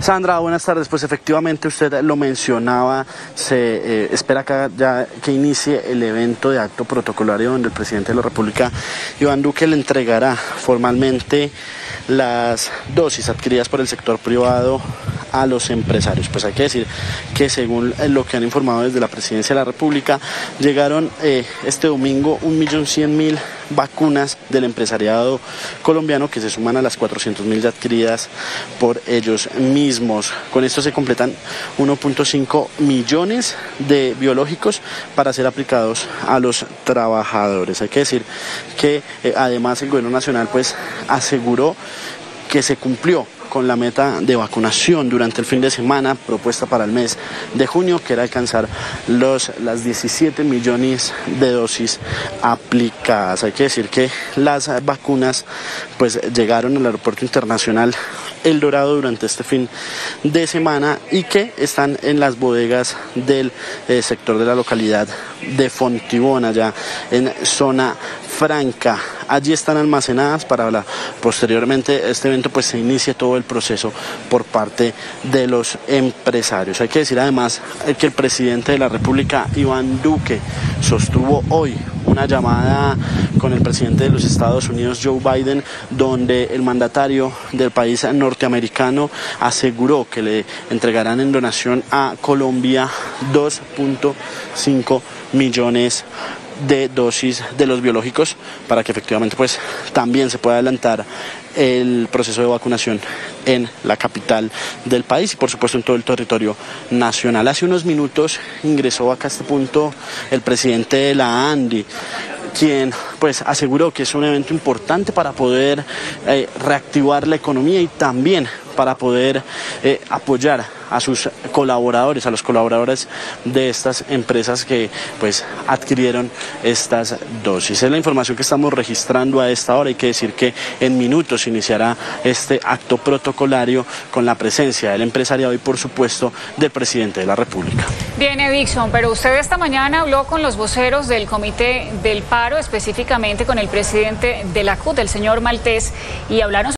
Sandra, buenas tardes. Pues efectivamente usted lo mencionaba, se espera que inicie el evento de acto protocolario donde el presidente de la República, Iván Duque, le entregará formalmente las dosis adquiridas por el sector privado a los empresarios. Pues hay que decir que según lo que han informado desde la Presidencia de la República, llegaron este domingo 1.100.000 vacunas del empresariado colombiano, que se suman a las 400.000 ya adquiridas por ellos mismos. Con esto se completan 1.5 millones de biológicos para ser aplicados a los trabajadores. Hay que decir que además el gobierno nacional pues aseguró que se cumplió con la meta de vacunación durante el fin de semana propuesta para el mes de junio, que era alcanzar las 17 millones de dosis aplicadas. Hay que decir que las vacunas pues llegaron al aeropuerto internacional El Dorado durante este fin de semana y que están en las bodegas del sector de la localidad de Fontibón, allá en zona franca. Allí están almacenadas para posteriormente este evento pues se inicie todo el proceso por parte de los empresarios. Hay que decir además que el presidente de la República, Iván Duque, sostuvo hoy una llamada con el presidente de los Estados Unidos, Joe Biden, donde el mandatario del país norteamericano aseguró que le entregarán en donación a Colombia 2.5 millones de dosis de los biológicos para que efectivamente pues también se pueda adelantar el proceso de vacunación en la capital del país y por supuesto en todo el territorio nacional. Hace unos minutos ingresó acá a este punto el presidente de la ANDI, quien pues aseguró que es un evento importante para poder reactivar la economía y también para poder apoyar a sus colaboradores, a los colaboradores de estas empresas que pues adquirieron estas dosis. Es la información que estamos registrando a esta hora. Hay que decir que en minutos iniciará este acto protocolario con la presencia del empresariado y por supuesto del presidente de la República. Bien, Dixon, pero usted esta mañana habló con los voceros del Comité del Paro, específicamente con el presidente de la CUT, el señor Maltés, y hablaron